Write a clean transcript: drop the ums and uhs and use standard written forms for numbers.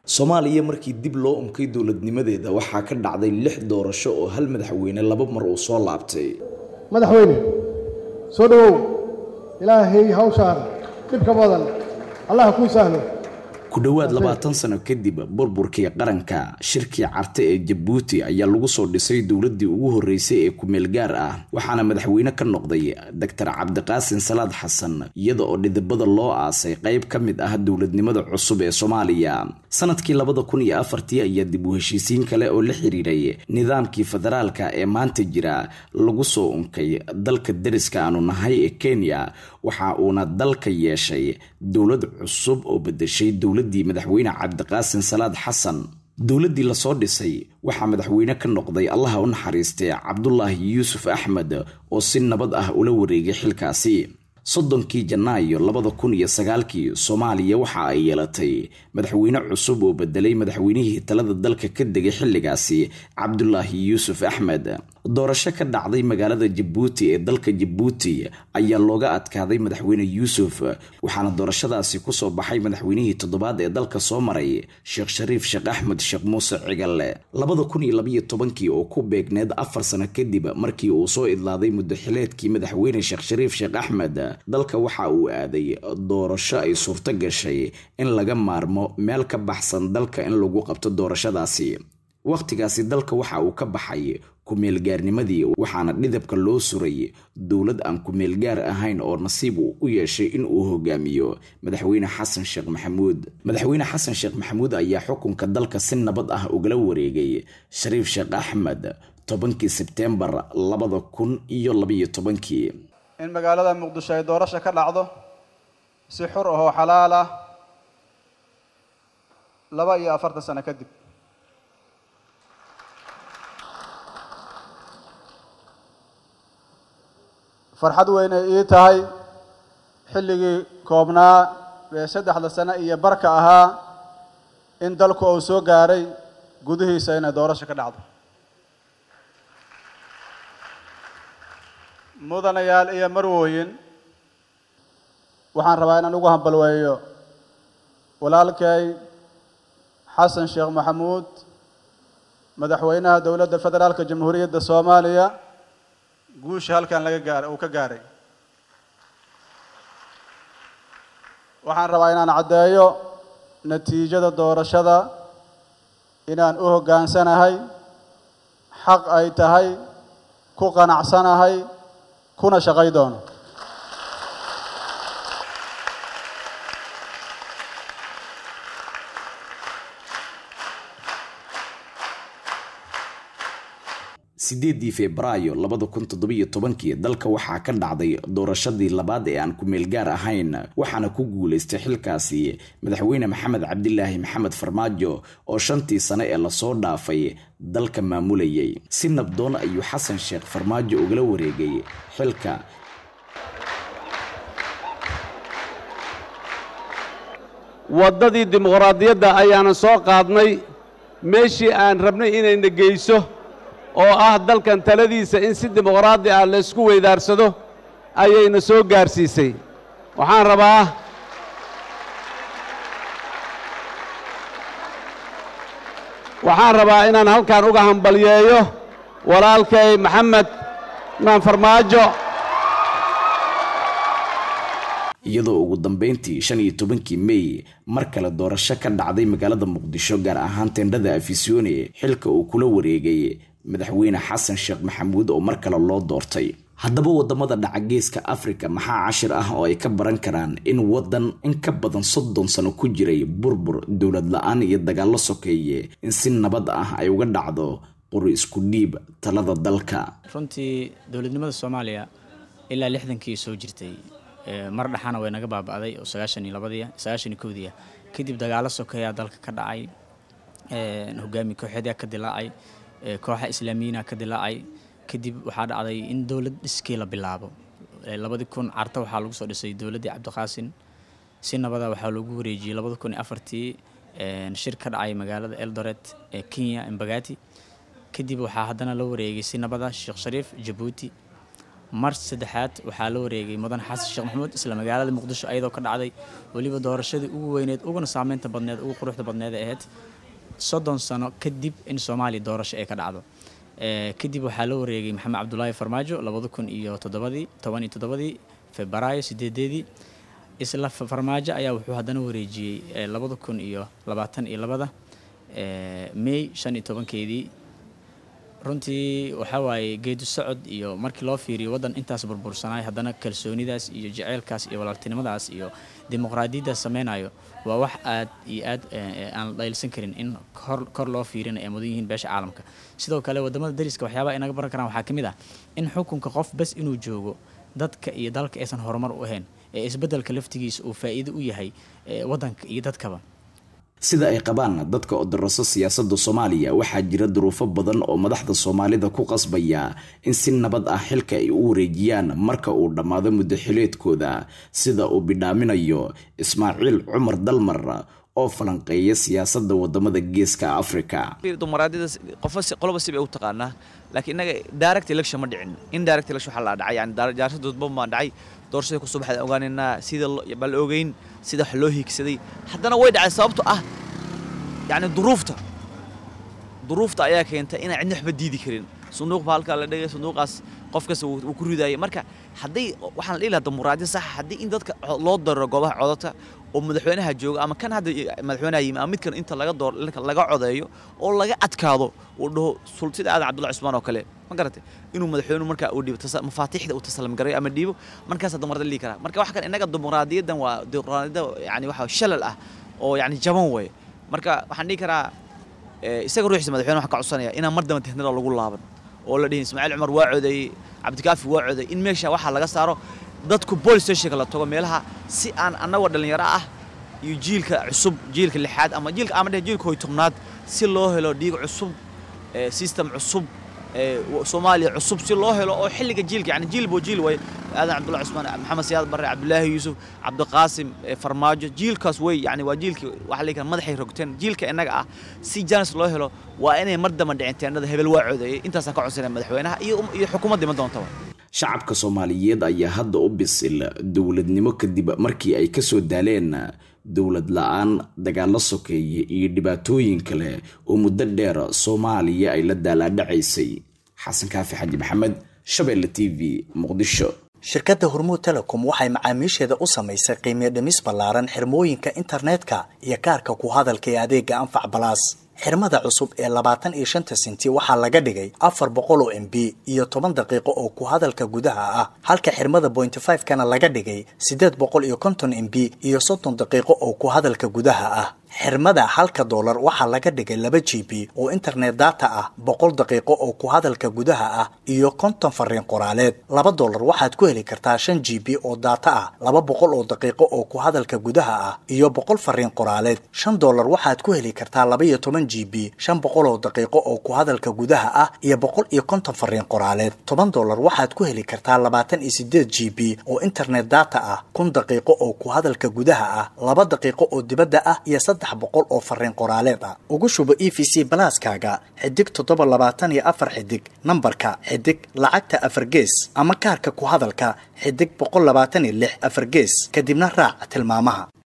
Soomaaliya markii dib loo unkay dowladnimadeeda waxaa ka dhacday 6 doorasho oo hal madaxweyne laba mar uu soo laabtay. Madaxweyne soo dhawow Ilaahay hawshaan dibka badan Allah ku sahlo. Ku dhawaad 20 sano kadib burburkii qaranka shirkii Carte ee Djibouti ayaa lagu soo dhisay dowladii ugu horeysay ee ku meel gaar ah waxaana madaxweyne ka noqday Dr. Cabdiqaasin Salaad Xasan iyada oo dhidibada loo aasay qayb ka mid ah dowladnimada cusub ee Soomaaliya sanadkii 2004 ayaa dib u heshiisiin kale oo la xiriiray nidaamkii federaalka ee maanta jira lagu soo unkay dalka dariska aanu nahay ee Kenya waxa uuna dalka yeeshay dowlad cusub oo bedeshay dowladii madaxweyne Cabdiqaasin Salaad Xasan dowladii la soo dhisay waxa madaxweyne ka noqday Allah u naxariistay Cabdullaahi Yuusuf Axmed oo si nabad ah ula wareegay xilkaasi 30 Janaayo 2009 Soomaaliya waxa ay yeelatay madaxweyne cusub oo bedelay madaxweynihii talada dalka ka degay xilligaasi Cabdullaahi Yuusuf Axmed doorasho ka dhacday magaalada Djibouti ee dalka Djibouti ayaa looga adkaaday madaxweyne Yuusuf waxaana doorashadaasi ku soo baxay madaxweynihii toddobaad ee dalka soo maray Sheekh Shariif Sheekh Axmed Sheekh Muuse Cigalle 2012 oo ku beegneed 4 sano kadib markii uu soo idlaaday muddo xileedkii madaxweyne Sheekh Shariif Sheekh Axmed dalka waxa uu aaday doorasho ay suurto gashay in laga maarmo meel ka baxsan dalka in lagu qabto doorashadaasi waqtigaasi dalka waxa uu ka baxay ku meel gaarnimadii waxaana dhidabka loo suray dowlad aan ku meel gaar ahayn oo nasiib u yeeshay in uu hogaamiyo madaxweyne Xasan Sheekh Maxamuud ayaa xukunka dalka si nabad ah uga wareegay Shariif Sheekh Axmed 10 Sebtembar 2012 in magaalada Muqdisho ay doorasho ka dhacdo si xor ah oo xalaal ah 42 sano kadib farxad weyn ay tahay xilligii koobnaa ee 3 sano iyo barka ahaa in dalku uu soo gaaray gudihiisa in doorasho ka dhacdo mudanayaal iyo marwooyin waxaan rabaa inaan ugu hambalweeyo walaalkay Xasan Sheekh Maxamuud madaxweynaha dowladda federaalka jamhuuriyadda Soomaaliya guusha halkan uu ka gaaray waxaan rabaa inaan caddeeyo natiijada doorashada inaan u hoggaansanahay xaq ay tahay ku qanacsanahay kuna shaqay doono Febraayo 2017 dalka waxaa ka dhacday doorashadii labaad ee aan ku meel gaar ahayn waxaana ku guuleystay xilkaasi madaxweyne Maxamed Cabdilaahi Maxamed Farmaajo oo 5 sano ee la soo dhaafay dalka maamulayay si nabdoon ayuu Xasan Sheekh Farmaajo uga wareegay xilka wadadii dimuqraadiyadda ayaana soo qaadnay meeshii aan rabnay inay nageyso oo ah dalkan taladiisa in si dimuqraadi ah la isku weydaarsado ayayna soo gaarsiisay waxaan rabaa inaan halkan uga hambalyeeyo walaalkay Maxamed Farmaajo iyadoo ugu dambeyntii 15 May mar kale doorasho ka dhacday magaalada Muqdisho gaar ahaan teendhada Afisyoone xilka uu kula wareegay madaxweyne Xasan Sheekh Maxamuud oo mar kale loo doortay haddaba wadamada dhaca geeska Afrika maxaa cashir ah oo ay ka baran karaan in wadan in ka badan 30 sano ku jiray burbur dowlad la'aan iyo dagaal sokeeye in si nabad ah ay uga dhacdo qori isku dhiib talada dalka runtii dowladnimada Soomaaliya ilaa 60kii soo jirtay mar dhaxana way naga baabaaday oo 92 kadib dagaal sokeeya dalka ka dhacay hogaami kooxeed ka dilaacay kooxa islaamiyiina ka dilaacay kadib waxa dhacday in dawlad iskii la bilaabo 2000 Carte waxa lagu soo dhisay dawladii Cabdiqaasin si nabada waxa lagu wareejiyay 2004 shir ka dhacay magaalada Eldoret ee Kenya Embagati kadib waxa haddana la wareegay si nabada Sheekh Shariif Djibouti mar saddexaad waxaa la wareegay mudan xasan sheekh maxamuud isla magaalada muqdisho ayadoo ka dhacday weliba doorashadii ugu weyneed uguna saameynta badneed ugu quruxda badneed ee ahayd 30 sano kadib in Soomaaliya doorasho ay ka dhacdo kadib waxaa la wareegay maxamed cabdullaahi farmaajo 2017 Febraayo 8 isla farmaajo ayaa wuxuu haddana wareejiyay 2022 May 15 runtii waxa waaye geedu socod iyo markii loo fiiriyo wadan intaas burbursanay haddana kalsoonidaas iyo jaceylkaas iyo walaaltinimadaas iyo dimuqraadiyadda sameynayo waa wax aad iyo aad aan dhaylsan karin in kor loo fiirinayo ay mudan yihiin beesha caalamka sidoo kale wadamada dariska waxyaaba inaga baran karaan waxaa kamid ah in xukunka qof bas inuu joogo dadka iyo dalka aysan horumar u ahayn ee isbedelka laftigiisa uu faa'iido u yahay wadanka iyo dadkaba sida ay qabaan dadka oo darasa siyaasadda Soomaaliya waxaa jira duruufo badan oo madaxda Soomaalida ku qasbaya in si nabad ah xilka ay u wareejiyaan marka uu dhamaado muddo xileedkooda sida uu bidhaaminayo Ismaaciil Cumar Dalmar oo falanqeeya siyaasadda wadamada Geeska Afrika. Dimuqraadiyadda qolba si ay u taqaanaa laakiin inaga direct election ma dhicin indirect election waxa la dhacay yani doorashada ma dhacay doorashada ku soo baxday ogaanina sida bal ogeyn sida wax loo hiigsaday haddana way dhacay sababtoo ah yani duruufta ayaa keentay in aan waxba diidi karin sanduuq halka la dhigay sanduuqaas qof kasta uu ku ridaayay marka haddii waxaan la ilaa dimuqraadiyad sax haddii in dadka loo daro goobaha codadka oo madaxweynaha jooga ama kan hadda madaxweynaha yimi ama midkan inta laga codeeyo oo laga adkaado oo dhaho sultida aadan cabdullaahi cusmaan oo kale ma garatay inuu madaxweynuhu marka uu dhibo mafaatiixda uu taslam garay ama dhibo markaas dimuqraadiyad lii kara marka waxa kan inaga dimuqraadiyaddan waa dimuqraadiyada yani waxa shalal ah oo yani jaban way marka waxaan dhigi karaa isaga ruuxiisa madaxweynaha waxa ka codsanaya inaan mar dambe tehnada lagu laaban oo la dhihin Ismaaciil Cumar waa codeeyay Cabdikaafi waa codeeyay in meesha waxa laga saaro dadku police station la tago meelaha si aan anagoo dhalinyaro ah iyo jiilka cusub jiilka lixaad ama jiilka jiilka hoytobnaad si loo helo dhiig cusub system cusub Soomaaliya cusub si loo helo oo xilliga jiilka yani jiil boo jiil way aadan cabdullaahi cusmaan maxamed siyaad barre cabdullaahi yuusuf cabdiqaasim farmaajo jiilkaas way yani waa jiilka waxa la yiraahdaa madaxay rogteen jiilka inaga ah si jaanis loo helo waa inay mar dama dhicinteennada hebel waa codeeyay intaas ka codsanay madaxweynaha iyo xukuumadda ma doonto shacabka Soomaaliyeed ayaa hadda u bisil dawladnimo kadib markii ay ka soo daaleen dawlad la'aan dagaal sokeeye iyo dhibaatooyin kale oo muddo dheer Soomaaliya ay la daaladhacaysay xasan kaafi xaji maxamed Shabeelle TV Muqdisho shirkadda Hormuud Telecom waxay macaamiisheeda u samaysay qiimo dhimis ballaaran xirmooyinka internetka iyo kaarka ku hadalka ee adeega Anfac Plus xirmada cusub ee 25 senti waxaa laga dhigay 400 MB iyo 10 daqiiqo oo ku hadalka gudaha ah halka xirmada 0.5 kana laga dhigay 850 MB iyo 30 daqiiqo oo ku hadalka gudaha ah xirmada $1 waxaa laga dhigay 2 GB oo internet data ah 100 daqiiqo oo ku hadalka gudaha ah iyo 50 fariin qoraaleed $2 waxaad ku heli kartaa 5 GB oo data ah 200 oo daqiiqo oo ku hadalka gudaha ah iyo 100 fariin qoraaleed $5 waxaad ku heli kartaa 12 GB 500 oo daqiiqo oo ku hadalka gudaha ah iyo 150 fariin qoraaleed $10 waxaad ku heli kartaa 28 GB oo internet data ah 1000 daqiiqo oo ku hadalka gudaha ah 2 daqiiqo oo dibadda ah iyo 300 oo fariin qoraaleed ah ugu shubo EVC Plus-kaaga xidig 724 xidig nambarka xidig lacagta 4 gees ama kaarka ku hadalka xidig 126 4 gees kadibna raac tilmaamaha